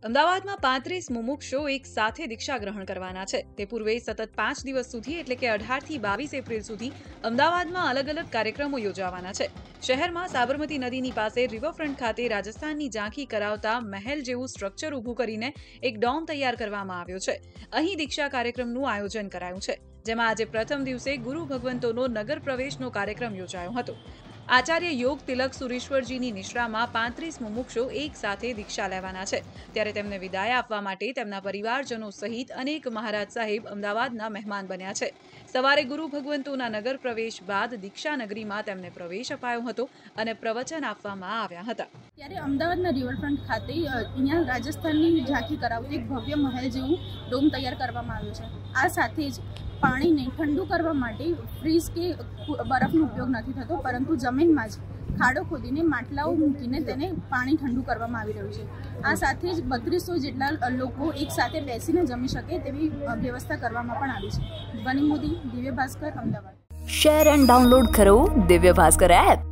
અમદાવાદમાં 35 મુમુક્ષો એક સાથે દીક્ષા ગ્રહણ કરવાના છે। તે પૂર્વે સતત 5 દિવસ સુધી એટલે કે 18 થી 22 એપ્રિલ સુધી અમદાવાદમાં અલગ અલગ કાર્યક્રમો યોજાવાના છે। શહેરમાં સાબરમતી નદીની પાસે રિવરફ્રન્ટ ખાતે રાજસ્થાનની ઝાંખી કરાવતા મહેલ જેવું સ્ટ્રક્ચર ઊભું કરીને એક ડોમ તૈયાર કરવામાં આવ્યો છે। અહીં દીક્ષા કાર્યક્રમનું આયોજન કરાયું છે, જેમાં આજે પ્રથમ દિવસે ગુરુ ભગવંતોનો નગર પ્રવેશનો કાર્યક્રમ યોજાયો હતો। આચાર્ય યોગ તિલક સુરેશ્વરજીની નિશ્રામાં 35 મુમુક્ષો એક સાથે દીક્ષા લેવાના છે, ત્યારે તેમને વિદાય આપવા માટે તેમના પરિવારજનો સહિત અનેક મહારાજ સાહેબ અમદાવાદના મહેમાન બન્યા છે। સવારે ગુરુ ભગવંતોના નગર પ્રવેશ બાદ દીક્ષા નગરીમાં તેમને પ્રવેશ અપાયો હતો અને પ્રવચન આપવામાં આવ્યા હતા। ત્યારે અમદાવાદના રિવરફ્રન્ટ ખાતે અહીંયા રાજસ્થાનની ઝાંખી કરાવતી એક ભવ્ય મહેલ જેવું ડોમ તૈયાર કરવામાં આવ્યું છે। આ સાથે જ પાણીને ઠંડુ કરવા માટે ફ્રીઝ કે બરફનો ઉપયોગ નથી થતો, પરંતુ જમીનમાં જ ખાડો ખોદીને માટલાઓ મૂકીને તેને પાણી ઠંડુ કરવામાં આવી રહ્યું છે। આ સાથે જ 3200 જેટલા લોકો એક સાથે બેસીને જમી શકે તેવી વ્યવસ્થા કરવામાં પણ આવી છે। Vani Modi, Divya Bhaskar, Ahmedabad. Share and download કરો દિવ્ય ભાસ્કર એપ।